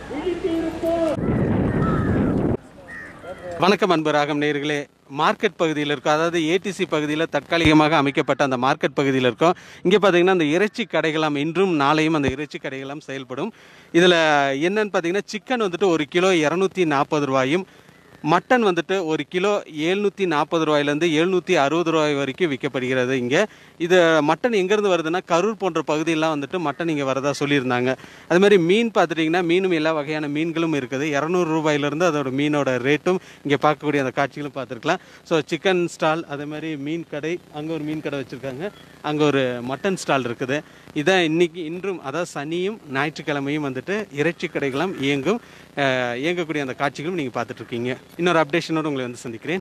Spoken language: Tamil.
வணக்கம் அன்பு ராகம் நேயர்களே. மார்க்கெட் பகுதியில் இருக்கும், அதாவது ஏடிசி பகுதியில் தற்காலிகமாக அமைக்கப்பட்ட அந்த மார்க்கெட் பகுதியில் இருக்கும். இங்கே பார்த்தீங்கன்னா அந்த இறைச்சி கடைகளாம் இன்றும் நாளையும் அந்த இறைச்சி கடைகளாம் செயல்படும். இதில் என்னன்னு பார்த்தீங்கன்னா சிக்கன் வந்துட்டு ஒரு கிலோ 240 ரூபாயும், மட்டன் வந்துட்டு ஒரு கிலோ 740 ரூபாயிலேருந்து 760 ரூபாய் வரைக்கும் விற்கப்படுகிறது. இங்கே இது மட்டன் எங்கேருந்து வருதுன்னா கரூர் போன்ற பகுதியெல்லாம் வந்துட்டு மட்டன் இங்கே வரதா சொல்லியிருந்தாங்க. அது மாதிரி மீன் பார்த்துட்டிங்கன்னா மீனும் எல்லா வகையான மீன்களும் இருக்குது. 200 ரூபாயிலேருந்து அதோட மீனோட ரேட்டும் இங்கே பார்க்கக்கூடிய அந்த காட்சிகளும் பார்த்துருக்கலாம். ஸோ சிக்கன் ஸ்டால், அதே மாதிரி மீன் கடை, அங்கே ஒரு மீன் கடை வச்சுருக்காங்க, அங்கே ஒரு மட்டன் ஸ்டால் இருக்குது. இதான் இன்றும் அதாவது சனியும் ஞாயிற்றுக்கிழமையும் வந்துட்டு இறைச்சி கடைகளும் இயங்கக்கூடிய அந்த காட்சிகளும் நீங்கள் பார்த்துட்ருக்கீங்க. இன்னொரு அப்டேஷனோடு உங்களை வந்து சந்திக்கிறேன்.